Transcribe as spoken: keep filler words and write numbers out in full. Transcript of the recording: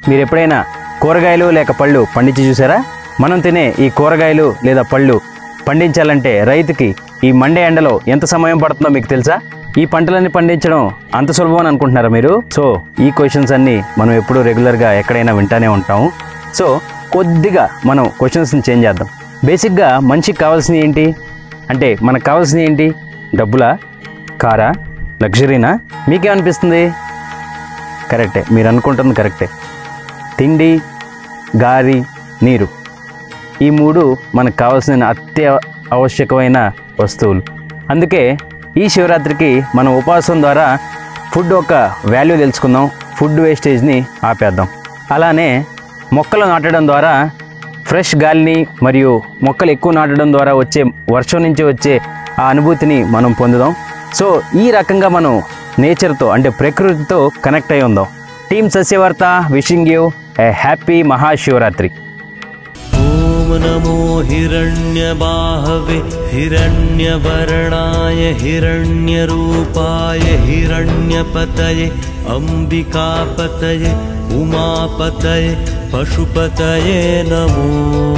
మీరు ఎప్పుడైనా కూరగాయలు లేక పళ్ళు పండించి చూసారా? మనం తినే ఈ కూరగాయలు లేదా పళ్ళు పండించాలంటే రైతుకి ఈ మండే ఎండలో ఎంత సమయం పడుతుందో మీకు తెలుసా? ఈ పంటలన్నీ పండించడం అంత సులభం అని అనుకుంటున్నారా మీరు? సో ఈ క్వశ్చన్స్ అన్నీ మనం ఎప్పుడూ రెగ్యులర్గా ఎక్కడైనా వింటానే ఉంటాము. సో కొద్దిగా మనం క్వశ్చన్స్ని చేంజ్ చేద్దాం. బేసిక్గా మనిషికి కావాల్సినవి ఏంటి అంటే మనకు కావాల్సినవి ఏంటి? డబ్బులా, కారా, లగ్జరీనా? మీకేమనిపిస్తుంది? కరెక్టే, మీరు అనుకుంటుంది కరెక్టే. తిండి, గాలి, నీరు, ఈ మూడు మనకు కావాల్సిన అత్య ఆవశ్యకమైన వస్తువులు. అందుకే ఈ శివరాత్రికి మనం ఉపవాసం ద్వారా ఫుడ్ ఒక వాల్యూ తెలుసుకుందాం, ఫుడ్ వేస్టేజ్ని ఆపేద్దాం. అలానే మొక్కలు నాటడం ద్వారా ఫ్రెష్ గాలిని మరియు మొక్కలు ఎక్కువ నాటడం ద్వారా వచ్చే వర్షం నుంచి వచ్చే ఆ అనుభూతిని మనం పొందుదాం. సో ఈ రకంగా మనం నేచర్తో అంటే ప్రకృతితో కనెక్ట్ అయి ఉందాం. Team Sasyavarta wishing you a happy Mahashivratri. ओम नमो हिरण्यबाहवे हिरण्यवर्णाय हिरण्यरूपाय हिरण्यपतये अंबिकापतये उमापतये पशुपतये नमो।